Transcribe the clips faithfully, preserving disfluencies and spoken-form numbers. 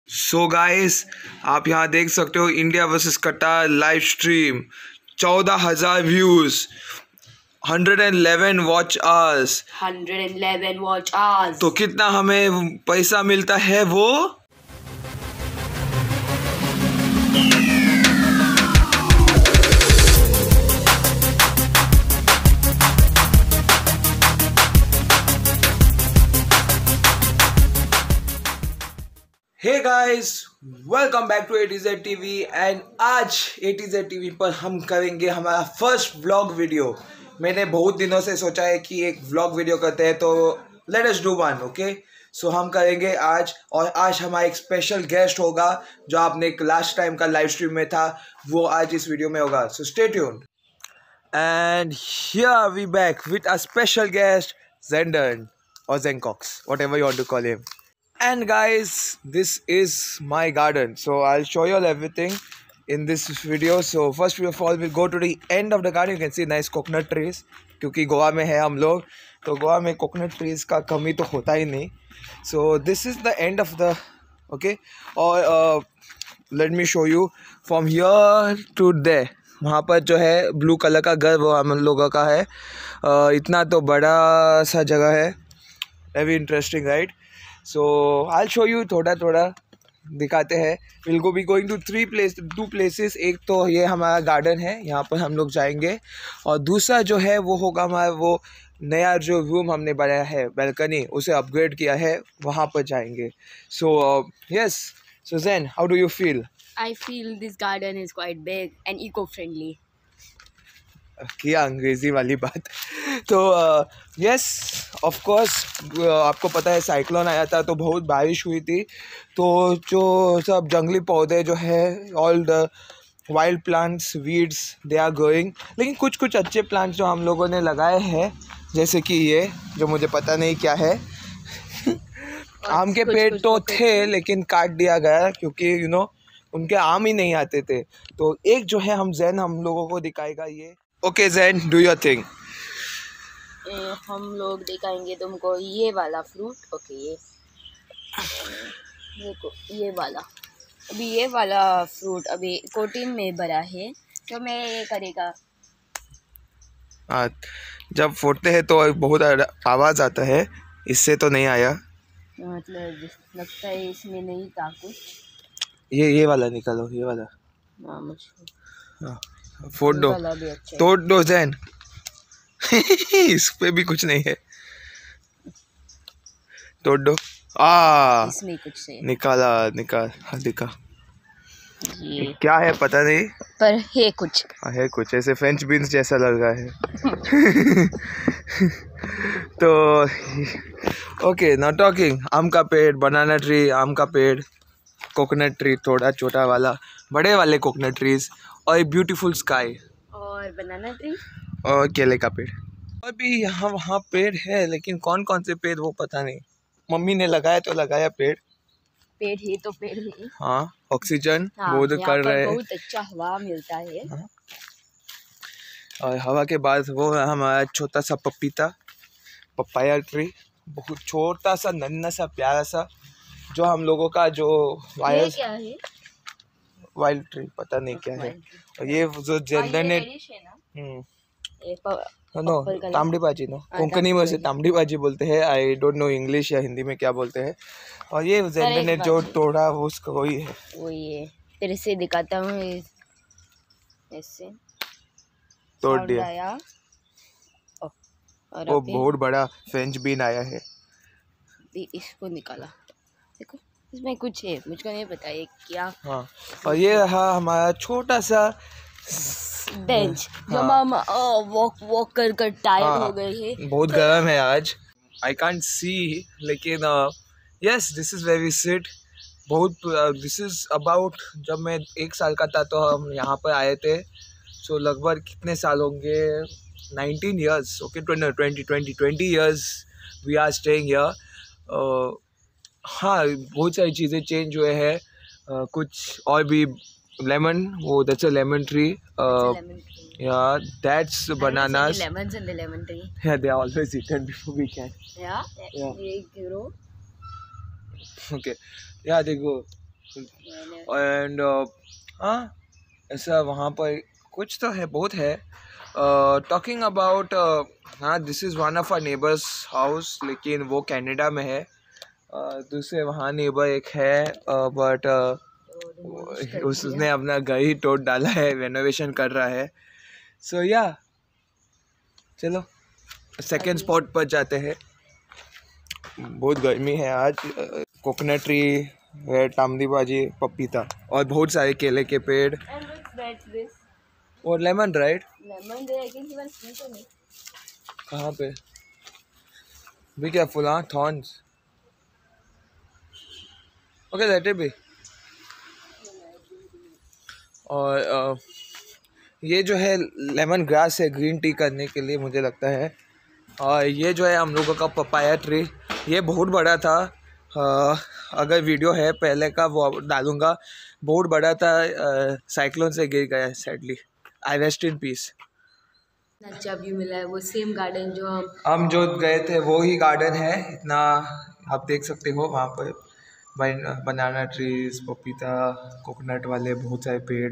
So guys, आप यहाँ देख सकते हो India versus Qatar live stream, चौदह हजार views, hundred and eleven watch hours, hundred and eleven watch hours. तो कितना हमें पैसा मिलता है वो hey guys, welcome back to A T Z TV. And आज ए टी ज़ेड टीवी पर हम करेंगे हमारा फर्स्ट व्लॉग वीडियो। मैंने बहुत दिनों से सोचा है कि एक व्लॉग वीडियो करते हैं, तो let us do one. Okay, so हम करेंगे आज। और आज हमारा एक स्पेशल गेस्ट होगा जो आपने लास्ट टाइम का लाइव स्ट्रीम में था, वो आज इस वीडियो में होगा। So stay tuned. And here we back with a special guest, Zenden or Zencox, whatever you want to call him. And guys, this is my garden, so I'll show you all everything in this video. So first of all, we'll go to the end of the garden. You can see nice coconut trees, क्योंकि गोवा में है हम लोग, तो गोवा में coconut trees का कमी तो होता ही नहीं. So this is the end of the okay. और uh, let me show you from here to there. वहाँ पर जो है ब्लू कलर का घर, वो हम लोगों का है. uh, इतना तो बड़ा सा जगह है, very interesting right. So I show you, थोड़ा थोड़ा दिखाते हैं. Will go be going to three place two places. एक तो ये हमारा गार्डन है, यहाँ पर हम लोग जाएंगे. और दूसरा जो है वो होगा हमारा वो नया जो रूम हमने बनाया है, बैल्कनी, उसे अपग्रेड किया है, वहाँ पर जाएंगे. So yes, so Zen, how do you feel? I feel this garden is quite big and eco-friendly. किया अंग्रेज़ी वाली बात. तो यस ऑफ कोर्स, आपको पता है साइक्लोन आया था तो बहुत बारिश हुई थी, तो जो सब जंगली पौधे जो है, all the wild plants, weeds, they are growing. लेकिन कुछ कुछ अच्छे प्लांट्स जो हम लोगों ने लगाए हैं, जैसे कि ये जो मुझे पता नहीं क्या है. आम के पेड़ तो थे लेकिन काट दिया गया क्योंकि यू नो उनके आम ही नहीं आते थे. तो एक जो है हम जैन हम लोगों को दिखाएगा ये. Okay Jain, do your thing. हम लोग दिखाएंगे तुमको ये वाला फ्रूट. ओके, ये देखो, ये वाला अभी ये वाला फ्रूट अभी कोटिन में भरा है, तो मैं ये करेगा. हाँ, जब फोड़ते हैं तो बहुत आवाज़ आता है, इससे तो नहीं आया. मतलब लगता है इसमें नहीं था कुछ. ये ये वाला निकालो, ये वाला. हाँ, मुझे हाँ, फोड़ दो, तोड़ दो जैन. इस पे भी कुछ नहीं है, तोड़ दो. आ इसमें कुछ है, निकाला, निकाल. हाँ, दिखा. ये क्या है पता नहीं, पर है कुछ. हाँ, है कुछ, ऐसे फ्रेंच बीन्स जैसा लग रहा है. तो ओके, नाउ टॉकिंग. आम का पेड़, बनाना ट्री, आम का पेड़, कोकोनट ट्री, थोड़ा छोटा वाला, बड़े वाले कोकोनट ट्रीज, और ब्यूटीफुल स्काई, और बनाना ट्री, और केले का पेड़. और भी यहाँ वहाँ पेड़ है, लेकिन कौन कौन से पेड़ वो पता नहीं. मम्मी ने लगाया तो लगाया पेड़. पेड़ ही तो पेड़ ही. हाँ, ऑक्सीजन हाँ, बहुत कर रहे हैं. बहुत अच्छा हवा मिलता है. हाँ. और हवा के बाद वो हमारा छोटा सा पपीता, पपाया ट्री, बहुत छोटा सा, नन्हा सा, प्यारा सा, जो हम लोगों का जो वायर, क्या है, वाइल्ड ट्री, पता नहीं क्या है. और ये जो जेंडर ने नो तामड़ी भाजी, नो कोंकणी में से तामड़ी भाजी बोलते हैं. आई डोंट नो इंग्लिश या हिंदी में क्या बोलते हैं. और ये जेंडर ने जो तोड़ा वो उसका वही है. वो ये तेरे से दिखाता हूँ, ऐसे तोड़ दिया. और वो बहुत बड़ा फ्रेंच बीन आया है, इसको निकाला. देखो इसमें कुछ है, मुझको नहीं पता ये क्या. हाँ, और ये रहा हमारा छोटा सा बेंच, जो हम वॉक वॉक कर कर टायर्ड हो गए हैं. बहुत गर्म है आज, आई कांट सी, लेकिन yes this is very sit. बहुत दिस इज़ अबाउट, जब मैं एक साल का था तो हम यहाँ पर आए थे. सो so, लगभग कितने साल होंगे, nineteen years. Okay, twenty twenty twenty years we are staying here. हाँ, बहुत सारी चीज़ें चेंज हुए हैं. uh, कुछ और भी, लेमन, वो that's a lemon tree. Yeah, that's bananas. Lemons in the lemon tree. Yeah, they are always eaten before we can. Yeah. Yeah. They grow. Okay. Yeah, they go. And हाँ ऐसा वहाँ पर कुछ तो है, बहुत है। टॉकिंग अबाउट हाँ this is one of our neighbours house, लेकिन वो कनाडा में है। uh, दूसरे वहाँ नेबर एक है बट uh, उसने अपना घर ही तोड़ डाला है, रेनोवेशन कर रहा है। सो so, या yeah, चलो सेकेंड स्पॉट पर जाते हैं। बहुत गर्मी है आज। कोकोनट ट्री है, तामदी बाजी, पपीता और बहुत सारे केले के पेड़ और lemon, right? Lemon they I think even sweet नहीं। कहाँ पे? बी केयरफुल, हाँ thorns. Okay let it be. और uh, ये जो है लेमन ग्रास है ग्रीन टी करने के लिए मुझे लगता है। और ये जो है हम लोगों का पपाया ट्री, ये बहुत बड़ा था। आ, अगर वीडियो है पहले का वो डालूंगा। बहुत बड़ा था, साइक्लोन से गिर गया sadly. I rest in peace. अच्छा व्यू मिला है, वो सेम गार्डन जो हम हम जो गए थे वो ही गार्डन है। इतना आप देख सकते हो वहाँ पर बनाना ट्रीज, पपीता, कोकोनट वाले बहुत सारे पेड़।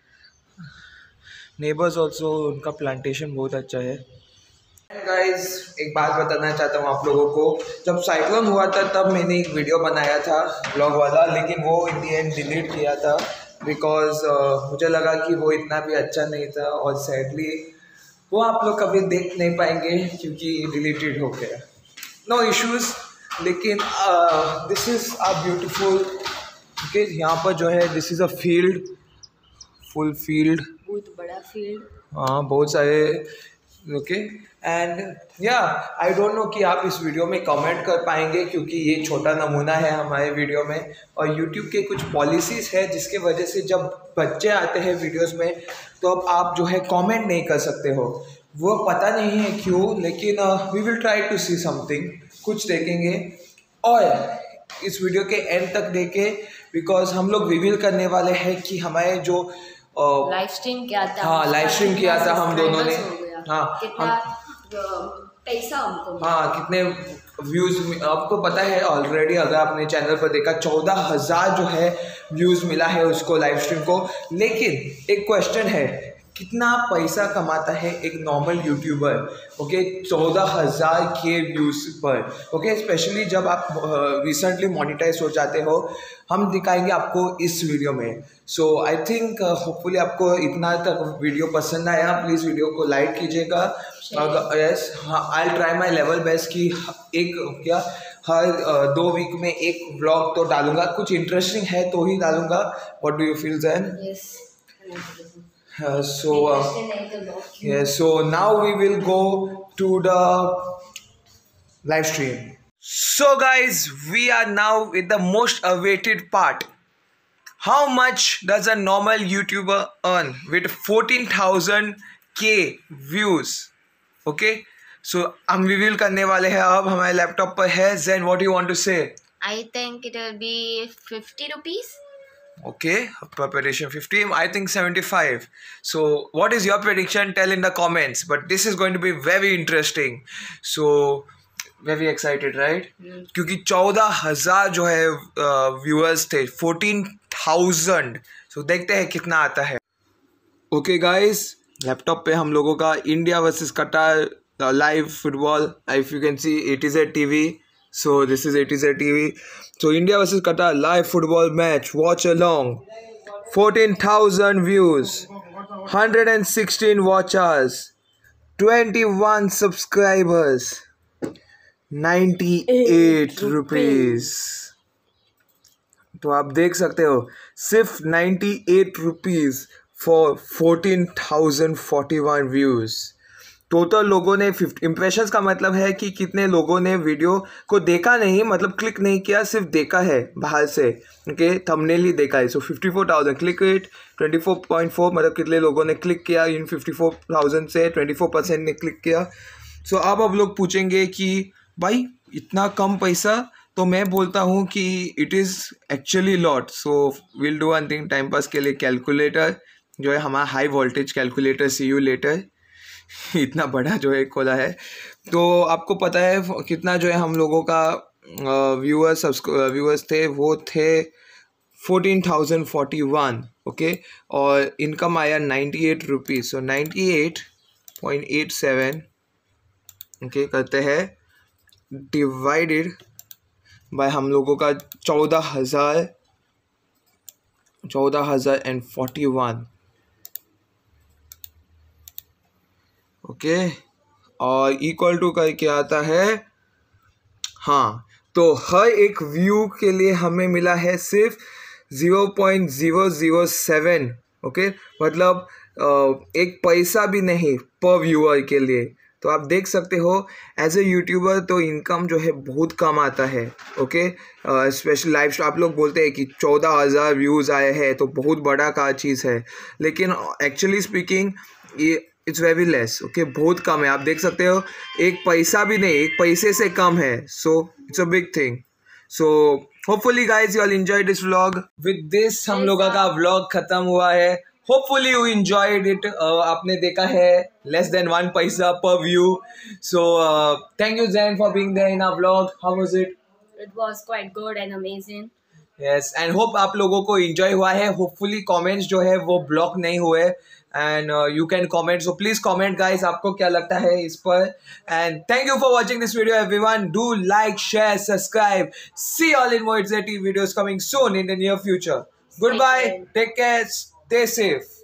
नेबर्स ऑल्सो, उनका प्लांटेशन बहुत अच्छा है। गाइस एक बात बताना चाहता हूँ आप लोगों को, जब साइक्लोन हुआ था तब मैंने एक वीडियो बनाया था ब्लॉग वाला, लेकिन वो इन दी एंड डिलीट किया था बिकॉज uh, मुझे लगा कि वो इतना भी अच्छा नहीं था और सैडली वो आप लोग कभी देख नहीं पाएंगे क्योंकि डिलीटेड हो गया। नो इश्यूज़, लेकिन this is a beautiful okay. यहाँ पर जो है this is a field, full field, बहुत बड़ा फील्ड। हाँ बहुत सारे ओके। एंड या आई डोंट नो कि आप इस वीडियो में कमेंट कर पाएंगे क्योंकि ये छोटा नमूना है हमारे वीडियो में, और यूट्यूब के कुछ पॉलिसीज़ है जिसके वजह से जब बच्चे आते हैं वीडियोस में तो अब आप जो है कमेंट नहीं कर सकते हो। वो पता नहीं है क्यों, लेकिन we will try to see something, कुछ देखेंगे। और इस वीडियो के एंड तक देखें बिकॉज हम लोग रिवील करने वाले हैं कि हमारे जो लाइव स्ट्रीम किया था, हाँ लाइव स्ट्रीम किया था हम दोनों ने, हाँ कितना पैसा हमको, हाँ कितने व्यूज़ आपको पता है ऑलरेडी। अगर आपने चैनल पर देखा चौदह हज़ार जो है व्यूज़ मिला है उसको लाइव स्ट्रीम को। लेकिन एक क्वेश्चन है, कितना पैसा कमाता है एक नॉर्मल यूट्यूबर? ओके चौदह हज़ार के व्यूज़ पर, ओके स्पेशली जब आप रिसेंटली मोनेटाइज हो जाते हो। हम दिखाएंगे आपको इस वीडियो में। सो आई थिंक होपफुली आपको इतना तक वीडियो पसंद आया। प्लीज़ वीडियो को लाइक कीजिएगा। अगर यस हाँ I try my level best कि एक क्या हर uh, दो वीक में एक व्लॉग तो डालूंगा, कुछ इंटरेस्टिंग है तो ही डालूंगा। What do you feel then? Uh, so uh, yeah, so now we will go to the live stream. So guys, we are now with the most awaited part. How much does a normal YouTuber earn with fourteen thousand K views? Okay, so हम reveal करने वाले हैं अब, हमारे laptop पर है। Zen, what do you want to say? I think it will be fifty rupees. Okay, per prediction fifty, I think seventy-five. So what is your prediction? Tell in the comments. But this is going to be very interesting. So very excited, right? Hmm. क्योंकि चौदह हजार जो है viewers थे, fourteen thousand. सो देखते हैं कितना आता है। ओके गाइस, लैपटॉप पे हम लोगों का India versus Qatar live football, if you can see it is a TV. So this is A T Z T V. So India versus Qatar live football match. Watch along. fourteen thousand views, one hundred sixteen watchers, twenty-one subscribers, ninety-eight rupees. तो आप देख सकते हो सिर्फ ninety-eight rupees for fourteen thousand forty-one views. Total लोगों ने fifty impressions का मतलब है कि कितने लोगों ने वीडियो को देखा नहीं, मतलब क्लिक नहीं किया, सिर्फ देखा है बाहर से। ओके थंबनेल ही देखा है। So fifty four thousand click rate twenty four point four, मतलब कितने लोगों ने क्लिक किया इन फिफ्टी फोर थाउजेंड से ट्वेंटी फोर परसेंट ने क्लिक किया। सो so, अब अब लोग पूछेंगे कि भाई इतना कम पैसा, तो मैं बोलता हूँ कि it is actually lot. So will do one thing, time pass के लिए कैलकुलेटर जो है हमारा high voltage calculator, see you later इतना बड़ा जो है खोला है। तो आपको पता है कितना जो है हम लोगों का व्यूअर्स व्यूअर्स थे, वो थे fourteen thousand forty one okay, और इनकम आया ninety eight rupees, so ninety eight point eight seven okay करते हैं डिवाइडेड बाय हम लोगों का चौदह हज़ार चौदह हज़ार एंड फोर्टी वन ओके, और इक्वल टू करके आता है, हाँ, तो हर एक व्यू के लिए हमें मिला है सिर्फ zero point zero zero seven okay, मतलब एक पैसा भी नहीं पर व्यूअर के लिए। तो आप देख सकते हो एज ए यूट्यूबर तो इनकम जो है बहुत कम आता है ओके, स्पेशल लाइव स्ट्रीम आप लोग बोलते हैं कि चौदह हज़ार व्यूज़ आए हैं तो बहुत बड़ा का चीज़ है, लेकिन एक्चुअली स्पीकिंग ये इट्स वेरी लेस ओके, बहुत कम है। आप देख सकते हो एक पैसा भी नहीं, एक पैसे से कम है, so it's a big thing. So hopefully guys you all enjoy this vlog. With this हम लोगों का व्लॉग खत्म हुआ है। Hopefully you enjoyed it. आपने देखा है लेस देन वन पैसा पर view. So thank you Jain for being there in our vlog. How was it? It was quite good and amazing. Yes, and hope आप लोगों को एंजॉय हुआ है। होपफुली कमेंट्स जो है वो ब्लॉक नहीं हुए, and you can comment, so please comment guys आपको क्या लगता है इस पर। And thank you for watching this video everyone. Do like, share, subscribe. See all in more videos coming soon in the near future. Good bye, take care, stay safe.